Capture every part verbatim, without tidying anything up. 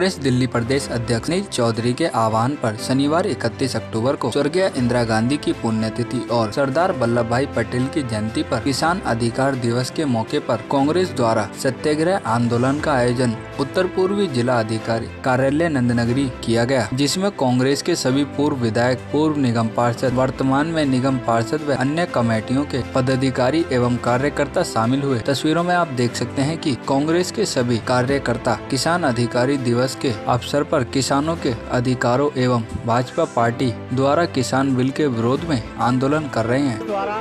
कांग्रेस दिल्ली प्रदेश अध्यक्ष नील चौधरी के आह्वान पर शनिवार इकतीस अक्टूबर को स्वर्गीय इंदिरा गांधी की पुण्यतिथि और सरदार वल्लभ भाई पटेल की जयंती पर किसान अधिकार दिवस के मौके पर कांग्रेस द्वारा सत्याग्रह आंदोलन का आयोजन उत्तर पूर्वी जिला अधिकारी कार्यालय नंदनगरी किया गया, जिसमें कांग्रेस के सभी पूर्व विधायक, पूर्व निगम पार्षद, वर्तमान में निगम पार्षद व अन्य कमेटियों के पदाधिकारी एवं कार्यकर्ता शामिल हुए। तस्वीरों में आप देख सकते हैं कि कांग्रेस के सभी कार्यकर्ता किसान अधिकारी दिवस के अवसर पर किसानों के अधिकारों एवं भाजपा पार्टी द्वारा किसान बिल के विरोध में आंदोलन कर रहे हैं। द्वारा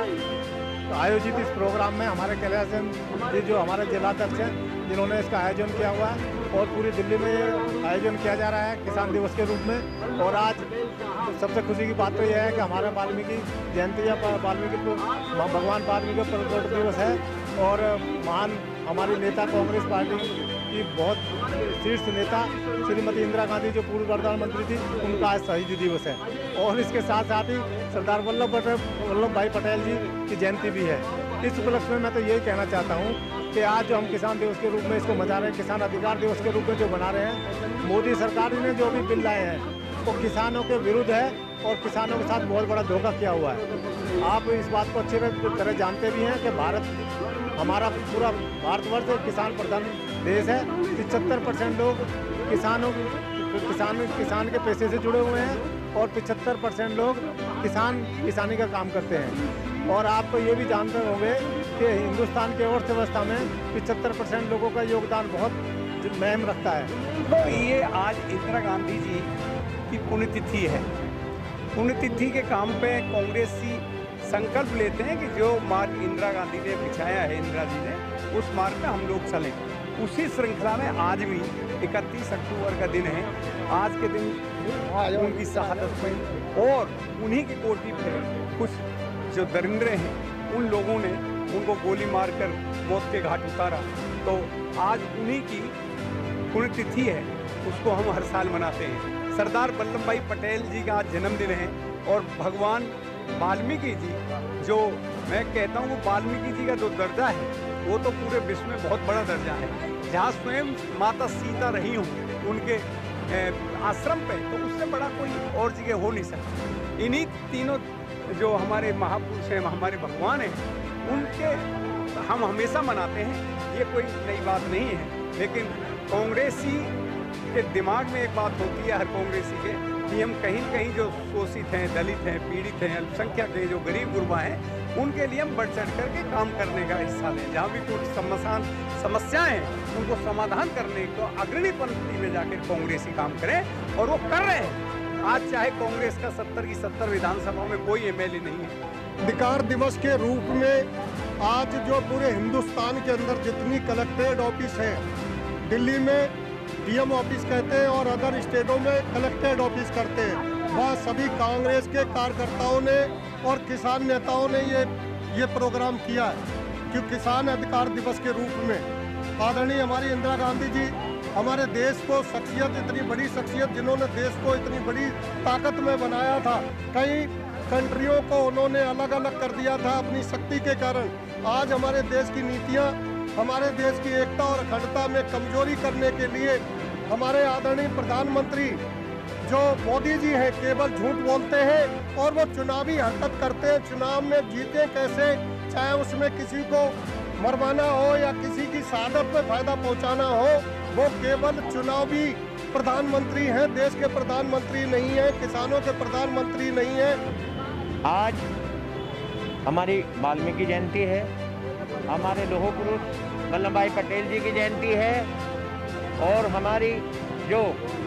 आयोजित इस प्रोग्राम में हमारे कैलाश जी जो हमारे जिलाध्यक्ष हैं, जिन्होंने इसका आयोजन किया हुआ है और पूरी दिल्ली में आयोजन किया जा रहा है किसान दिवस के रूप में। और आज सबसे खुशी की बात तो यह है कि हमारा वाल्मीकि जयंती या वाल्मीकि भगवान वाल्मीकि प्रकट दिवस है और महान हमारी नेता कांग्रेस पार्टी की बहुत शीर्ष नेता श्रीमती इंदिरा गांधी जो पूर्व प्रधानमंत्री थी, उनका आज शहीदी दिवस है। और इसके साथ साथ ही सरदार वल्लभ पटेल वल्लभ भाई पटेल जी की जयंती भी है। इस उपलक्ष्य में मैं तो यही कहना चाहता हूँ कि आज जो हम किसान दिवस के रूप में इसको मना रहे हैं, किसान अधिकार दिवस के रूप में जो बना रहे हैं, मोदी सरकार ने जो भी बिल लाए हैं वो तो किसानों के विरुद्ध है और किसानों के साथ बहुत बड़ा धोखा किया हुआ है। आप इस बात को अच्छी तरह जानते भी हैं कि भारत हमारा पूरा भारतवर्ष एक किसान प्रधान देश है। पिछहत्तर परसेंट लोग किसानों किसान किसान के पैसे से जुड़े हुए हैं और पिछहत्तर परसेंट लोग किसान किसानी का काम करते हैं। और आप तो ये भी जानते होंगे कि हिंदुस्तान की अर्थव्यवस्था में पिछहत्तर परसेंट लोगों का योगदान बहुत अहम रखता है। तो ये आज इंदिरा गांधी जी की पुण्यतिथि है। पुण्यतिथि के काम पे कांग्रेसी संकल्प लेते हैं कि जो मार्ग इंदिरा गांधी ने बिछाया है, इंदिरा जी ने, उस मार्ग पे हम लोग चलें। उसी श्रृंखला में आज भी इकतीस अक्टूबर का दिन है। आज के दिन उनकी शहादत हुई और उन्हीं की कोठी पे कुछ जो दरिंद्रे हैं उन लोगों ने उनको गोली मारकर मौत के घाट उतारा। तो आज उन्हीं की पुण्यतिथि है, उसको हम हर साल मनाते हैं। सरदार वल्लभ भाई पटेल जी का आज जन्मदिन है और भगवान वाल्मीकि जी, जो मैं कहता हूँ वो वाल्मीकि जी का जो दर्जा है वो तो पूरे विश्व में बहुत बड़ा दर्जा है। जहाँ स्वयं माता सीता रही हूँ उनके आश्रम पे, तो उससे बड़ा कोई और जगह हो नहीं सकता। इन्हीं तीनों जो हमारे महापुरुष हैं, हमारे भगवान हैं, उनके हम हमेशा मनाते हैं। ये कोई नई बात नहीं है, लेकिन कांग्रेसी के दिमाग में एक बात होती है हर कांग्रेसी के कि हम कहीं कहीं जो शोषित हैं, दलित हैं, पीड़ित हैं, अल्पसंख्यक हैं, जो गरीब गुरबा हैं, उनके लिए हम बढ़ चढ़ करके काम करने का हिस्सा लें। जहाँ भी कुछ समस्या समस्याएं हैं उनको समाधान करने को अग्रणी पंक्ति में जाकर कांग्रेसी काम करें और वो कर रहे हैं। आज चाहे कांग्रेस का सत्तर की सत्तर विधानसभा में कोई एम एल ए नहीं है। अधिकार दिवस के रूप में आज जो पूरे हिंदुस्तान के अंदर जितनी कलेक्ट्रेट ऑफिस है, दिल्ली में डी एम ऑफिस कहते हैं और अदर स्टेटों में कलेक्ट्रेट ऑफिस करते हैं, वह सभी कांग्रेस के कार्यकर्ताओं ने और किसान नेताओं ने ये ये प्रोग्राम किया है। कि किसान अधिकार दिवस के रूप में आदरणीय हमारी इंदिरा गांधी जी, हमारे देश को शख्सियत, इतनी बड़ी शख्सियत जिन्होंने देश को इतनी बड़ी ताकत में बनाया था, कई कंट्रियों को उन्होंने अलग अलग कर दिया था अपनी शक्ति के कारण। आज हमारे देश की नीतियाँ हमारे देश की एकता और अखंडता में कमजोरी करने के लिए हमारे आदरणीय प्रधानमंत्री जो मोदी जी हैं, केवल झूठ बोलते हैं और वो चुनावी हरकत करते हैं। चुनाव में जीते कैसे, चाहे उसमें किसी को मरवाना हो या किसी की शहादत में फायदा पहुंचाना हो, वो केवल चुनावी प्रधानमंत्री हैं, देश के प्रधानमंत्री नहीं है, किसानों के प्रधानमंत्री नहीं है। आज हमारी वाल्मीकि जयंती है, हमारे लोह पुरुष वल्लभ भाई पटेल जी की जयंती है और हमारी जो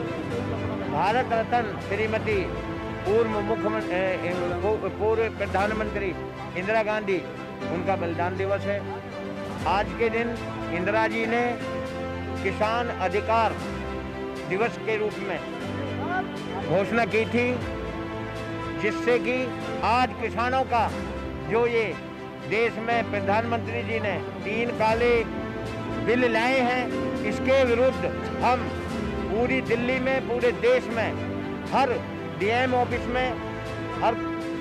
भारत रत्न श्रीमती पूर्व मुख्यमंत्री पूर्व प्रधानमंत्री इंदिरा गांधी, उनका बलिदान दिवस है। आज के दिन इंदिरा जी ने किसान अधिकार दिवस के रूप में घोषणा की थी, जिससे कि आज किसानों का जो ये देश में प्रधानमंत्री जी ने तीन काले बिल लाए हैं, इसके विरुद्ध हम पूरी दिल्ली में, पूरे देश में, हर डी एम ऑफिस में, हर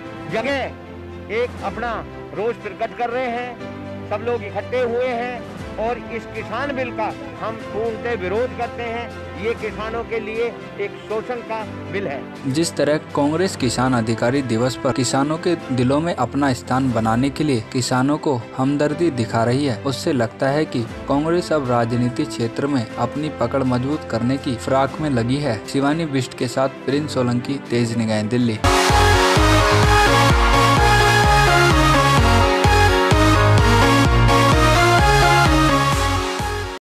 जगह एक अपना रोष प्रकट कर रहे हैं। सब लोग इकट्ठे हुए हैं और इस किसान बिल का हम पूर्णतः विरोध करते हैं। ये किसानों के लिए एक शोषण का बिल है। जिस तरह कांग्रेस किसान अधिकारी दिवस पर किसानों के दिलों में अपना स्थान बनाने के लिए किसानों को हमदर्दी दिखा रही है, उससे लगता है कि कांग्रेस अब राजनीति क्षेत्र में अपनी पकड़ मजबूत करने की फिराक में लगी है। शिवानी बिष्ट के साथ प्रिंस सोलंकी, तेज निगाहें, दिल्ली।